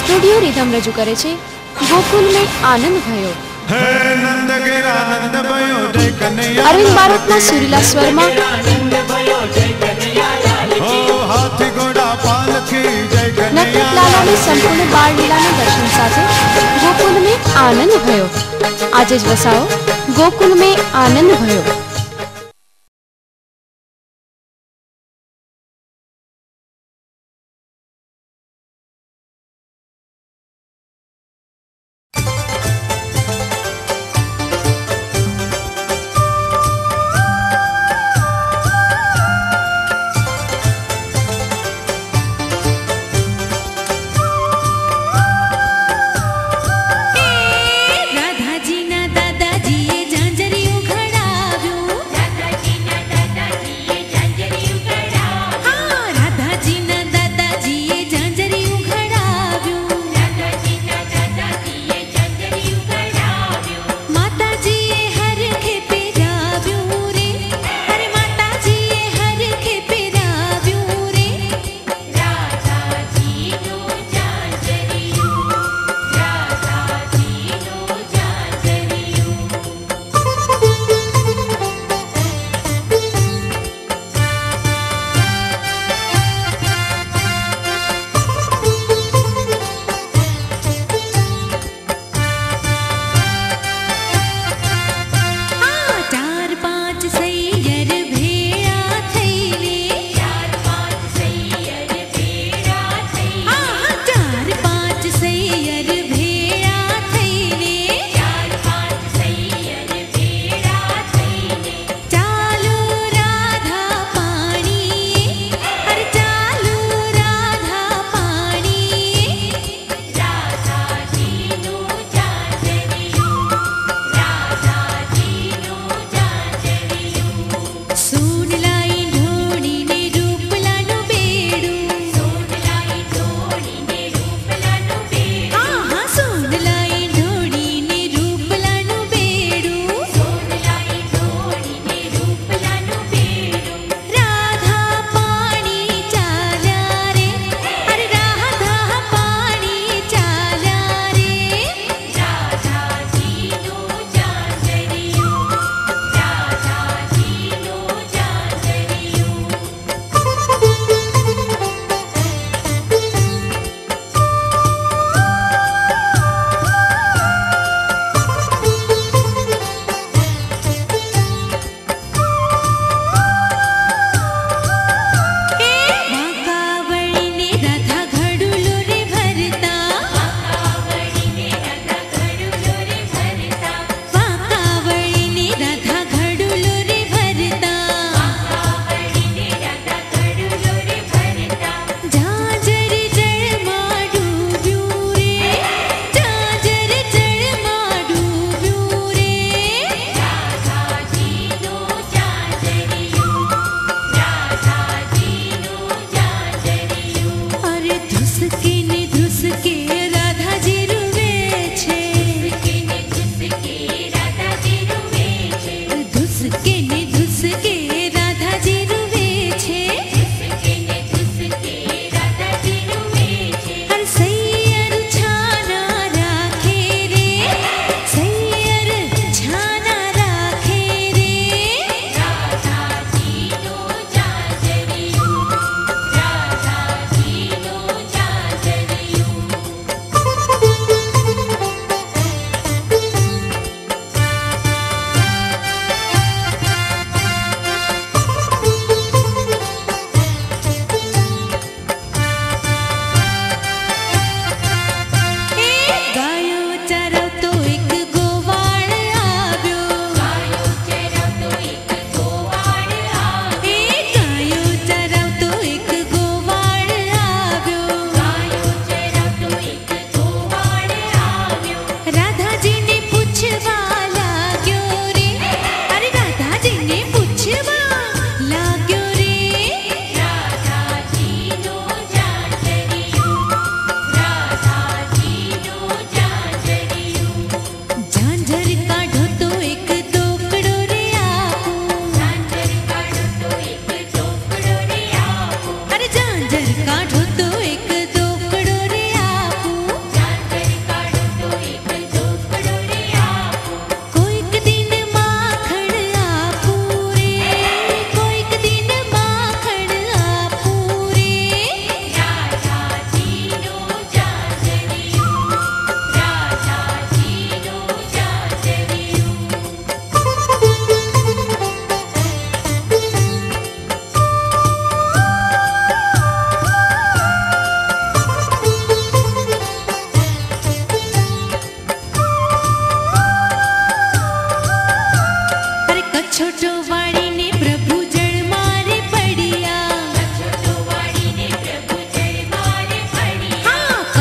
Studio rhythm रजू करे छे गोकुल में आनंद भयो। अरविंद बारोटना सुरीला स्वर में नटखट लाला ने संपूर्ण बाल लीला दर्शन साथे गोकुल में आनंद भयो। आज ज वसाओ गोकुल में आनंद भयो। राधाजी ना दादाजी ये झांझरियों खड़ाव्यो।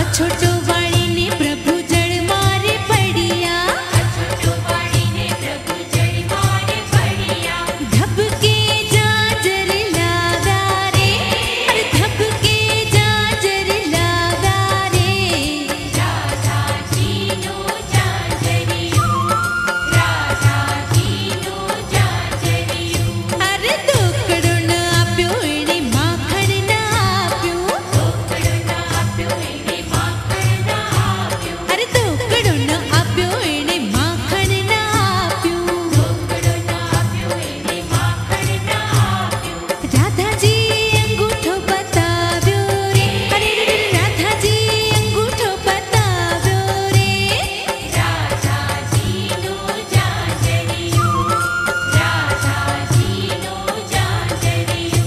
छोटो वाणी ने प्रभु जड़ मारे पड़िया, छोटो वाणी ने प्रभु जड़ मारे पड़िया। धबके जाजर लागा रे, अरे धबके जाजर लागा रे। राधा जी नो जाजरियो, राधा जी नो जाजरियो। अरे दोकड़ो न आप्यो एने माखण न आप्यो, दोकड़ो न आप्यो एने माखण न आप्यो। अरे दोकड़ो न आप्यो एने माखण न आप्यो, दोकड़ो न आप्यो एने माखण न आप्यो। राधा जी अंगूठो बताव्यो रे, अरे रे राधा जी अंगूठो बताव्यो रे। राधा जी नो जाजरियो, राधा जी नो जाजरियो।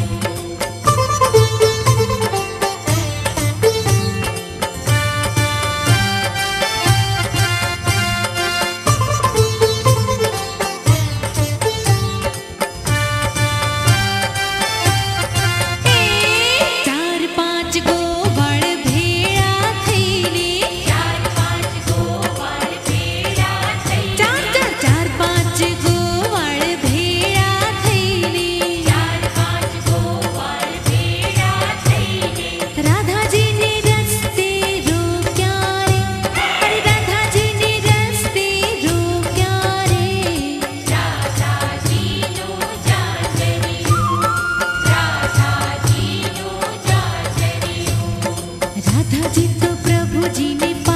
चार पांच गो वाळ भेड़ा थईने, चार पांच गो वाळ भेड़ा थईने। चार चार चार पांच गो वाळ भेड़ा थईने, चार पांच गो वाळ भेड़ा थईने। राधा जी ने रस्ते रोक्या रे, अरे राधा जी ने रस्ते रोक्या रे। राधा जी नो जाजरियो, राधा जी नो जाजरियो। राधा जी तो प्रभु जी ने